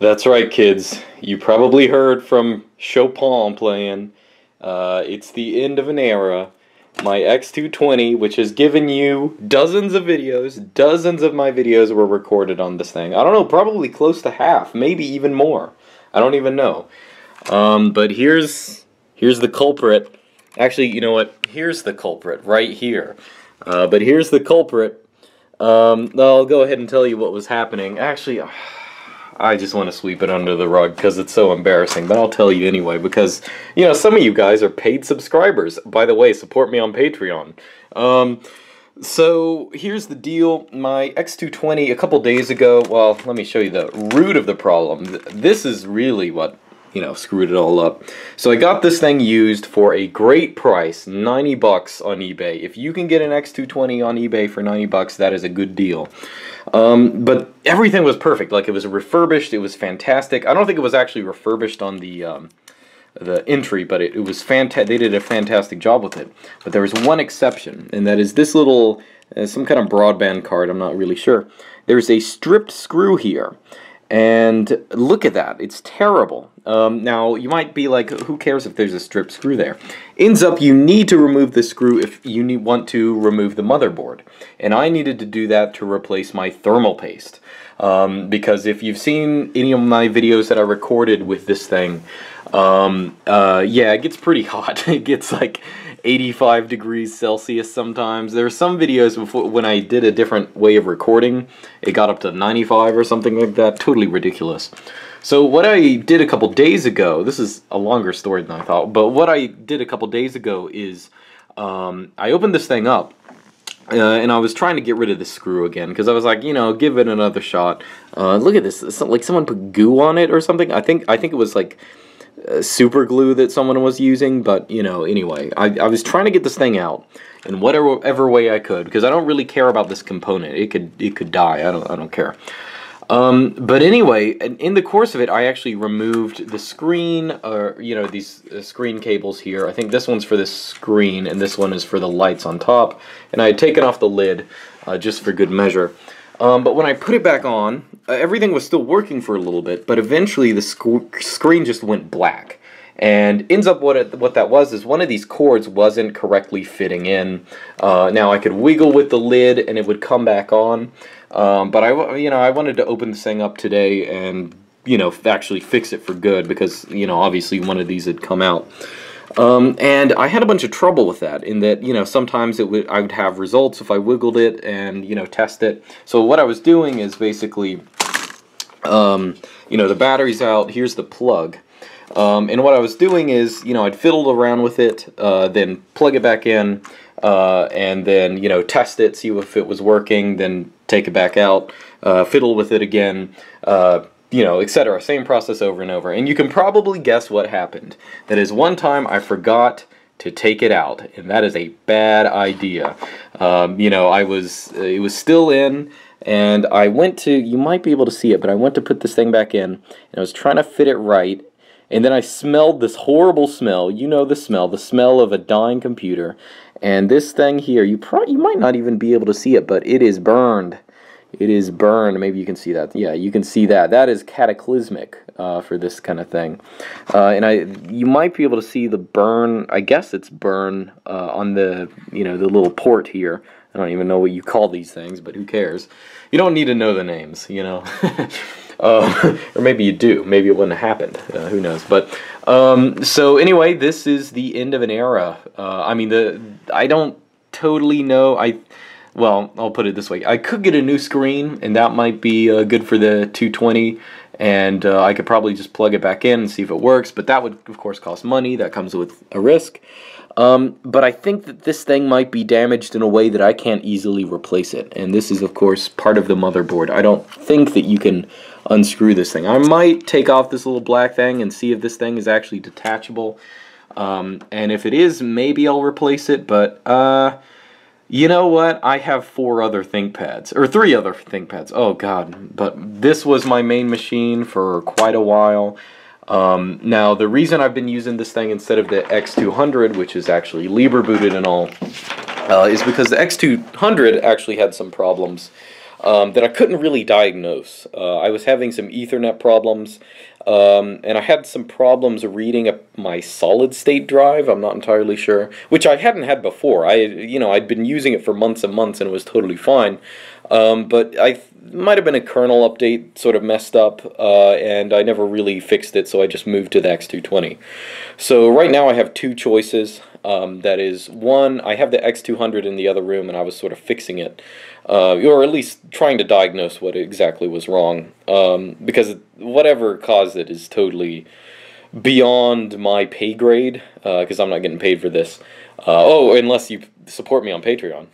That's right, kids. You probably heard from Chopin playing. It's the end of an era. My X220, which has given you dozens of videos, dozens of my videos were recorded on this thing. I don't know, probably close to half, maybe even more. I don't even know. But here's the culprit. Actually, you know what? Here's the culprit right here. But here's the culprit. I'll go ahead and tell you what was happening. Actually, I just want to sweep it under the rug because it's so embarrassing, but I'll tell you anyway because, you know, some of you guys are paid subscribers. By the way, support me on Patreon. So here's the deal. My X220 a couple days ago, well, let me show you the root of the problem. This is really what, you know, screwed it all up. So I got this thing used for a great price, 90 bucks on eBay. If you can get an X220 on eBay for 90 bucks, that is a good deal. But everything was perfect. Like, it was refurbished, it was fantastic. I don't think it was actually refurbished on the entry, but it was fantastic. They did a fantastic job with it. But there was one exception, and that is this little, some kind of broadband card, I'm not really sure. There's a stripped screw here. And look at that, it's terrible. Now, you might be like, who cares if there's a stripped screw there? Ends up, you need to remove the screw if you want to remove the motherboard. And I needed to do that to replace my thermal paste. Because if you've seen any of my videos that I recorded with this thing, yeah, it gets pretty hot. It gets like 85 degrees Celsius sometimes. There are some videos before when I did a different way of recording, it got up to 95 or something like that. Totally ridiculous. So what I did a couple days ago, this is a longer story than I thought, but what I did a couple days ago is I opened this thing up and I was trying to get rid of the screw again because I was like, you know, give it another shot. Look at this. It's like someone put goo on it or something. I think it was like super glue that someone was using, but you know, anyway, I was trying to get this thing out in whatever way I could because I don't really care about this component. It could die. I don't care. But anyway, in the course of it, I actually removed the screen, you know, these screen cables here. I think this one's for the screen, and this one is for the lights on top. And I had taken off the lid just for good measure. But when I put it back on, everything was still working for a little bit, but eventually the screen just went black. And ends up what that was is one of these cords wasn't correctly fitting in. Now I could wiggle with the lid and it would come back on. But I wanted to open this thing up today and, you know, actually fix it for good because, you know, obviously one of these had come out. And I had a bunch of trouble with that in that, you know, sometimes I would have results if I wiggled it and, you know, test it. So what I was doing is basically, you know, the battery's out, here's the plug. And what I was doing is, you know, I'd fiddle around with it, then plug it back in, and then, you know, test it, see if it was working, then take it back out, fiddle with it again, you know, etc. Same process over and over. And you can probably guess what happened. That is, one time I forgot to take it out, and that is a bad idea. You know, it was still in, and I went to, you might be able to see it, but I went to put this thing back in, and I was trying to fit it right, and then I smelled this horrible smell. You know the smell of a dying computer. And this thing here, you might not even be able to see it, but it is burned. It is burned. Maybe you can see that. Yeah, you can see that. That is cataclysmic for this kind of thing. And you might be able to see the burn. I guess it's burn on the, you know, the little port here. I don't even know what you call these things, but who cares? You don't need to know the names, you know. Or maybe you do. Maybe it wouldn't have happened. Who knows? But so anyway, this is the end of an era. I mean, I don't totally know. Well, I'll put it this way. I could get a new screen, and that might be good for the 220. And I could probably just plug it back in and see if it works. But that would, of course, cost money. That comes with a risk. But I think that this thing might be damaged in a way that I can't easily replace it. And this is, of course, part of the motherboard. I don't think that you can unscrew this thing. I might take off this little black thing and see if this thing is actually detachable. And if it is, maybe I'll replace it. But, you know what? I have 4 other ThinkPads. Or 3 other ThinkPads. Oh, God. But this was my main machine for quite a while. Now, the reason I've been using this thing instead of the X200, which is actually Libre booted and all, is because the X200 actually had some problems. that I couldn't really diagnose. I was having some Ethernet problems, and I had some problems reading my solid state drive. I'm not entirely sure, which I hadn't had before. I'd been using it for months and months, and it was totally fine. But might have been a kernel update sort of messed up, and I never really fixed it, so I just moved to the X220. So right now I have two choices. That is, one, I have the X200 in the other room, and I was sort of fixing it, or at least trying to diagnose what exactly was wrong, because whatever caused it is totally beyond my pay grade, because I'm not getting paid for this. Oh, unless you support me on Patreon.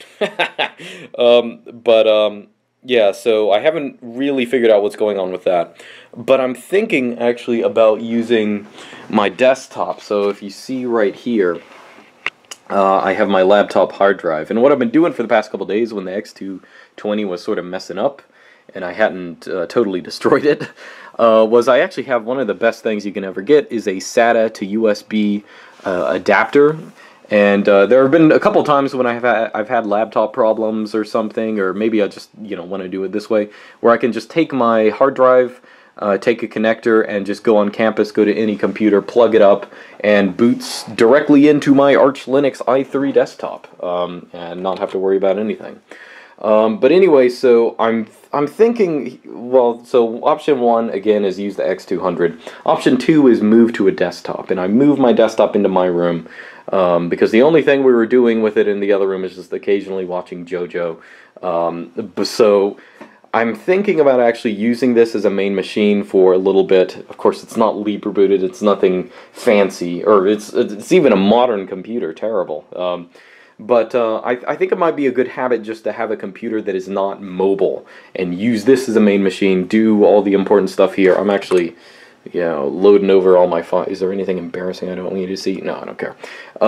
Yeah, so I haven't really figured out what's going on with that. But I'm thinking, actually, about using my desktop. So if you see right here, I have my laptop hard drive. And what I've been doing for the past couple days when the X220 was sort of messing up, and I hadn't totally destroyed it, was I actually have one of the best things you can ever get is a SATA to USB adapter. And there have been a couple times when I've had laptop problems or something, or maybe I just want to do it this way, where I can just take my hard drive, take a connector, and just go on campus, go to any computer, plug it up, and boots directly into my Arch Linux i3 desktop, and not have to worry about anything. But anyway, so I'm thinking, well, so option one, again, is use the X200. Option two is move to a desktop, and I move my desktop into my room, because the only thing we were doing with it in the other room is just occasionally watching JoJo. So I'm thinking about actually using this as a main machine for a little bit. Of course, it's not Libre booted, it's nothing fancy, or it's even a modern computer, terrible. But I think it might be a good habit just to have a computer that is not mobile and use this as a main machine, do all the important stuff here. I'm actually, loading over all my files. Is there anything embarrassing I don't want you to see? No, I don't care.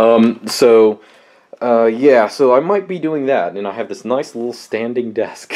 Yeah, so I might be doing that, and I have this nice little standing desk.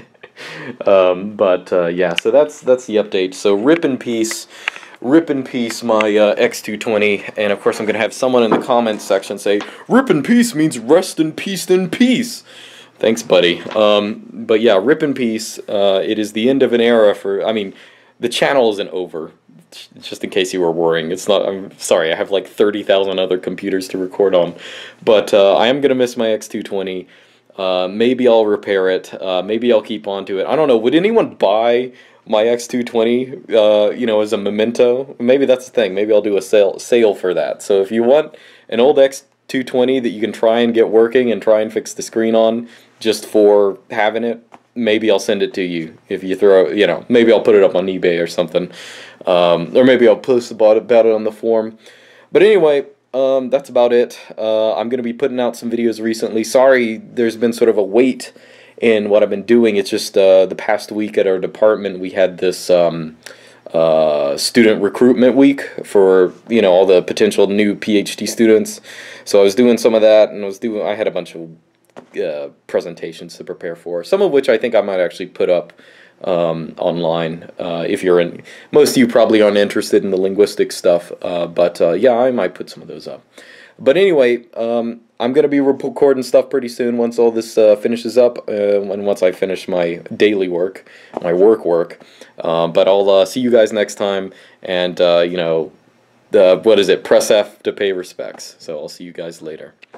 Yeah, so that's the update. So rip in peace my X220, and of course I'm going to have someone in the comments section say, rip in peace means rest in peace in peace. Thanks, buddy. But yeah, rip in peace. It is the end of an era for, the channel isn't over, just in case you were worrying. It's not, I'm sorry, I have like 30,000 other computers to record on. But I am going to miss my X220. Maybe I'll repair it. Maybe I'll keep on to it. I don't know. Would anyone buy my X220, as a memento? Maybe that's the thing. Maybe I'll do a sale for that. So if you want an old X220 that you can try and get working and try and fix the screen on just for having it, maybe I'll send it to you. If you throw, maybe I'll put it up on eBay or something. Or maybe I'll post about it on the forum. But anyway, that's about it. I'm going to be putting out some videos recently. Sorry, there's been sort of a wait in what I've been doing. It's just the past week at our department we had this student recruitment week for all the potential new PhD students. So I was doing some of that, and I had a bunch of presentations to prepare for, some of which I think I might actually put up online. If you're in, most of you probably aren't interested in the linguistic stuff, but yeah, I might put some of those up. But anyway, I'm going to be recording stuff pretty soon once all this finishes up, and once I finish my daily work, my work. But I'll see you guys next time, and what is it? Press F to pay respects. So I'll see you guys later.